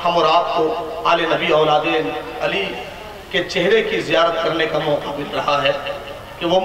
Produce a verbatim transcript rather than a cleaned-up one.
हम और आपको आले नबी औलाद अली के चेहरे की ज़ियारत करने का मौका मिल रहा है कि वो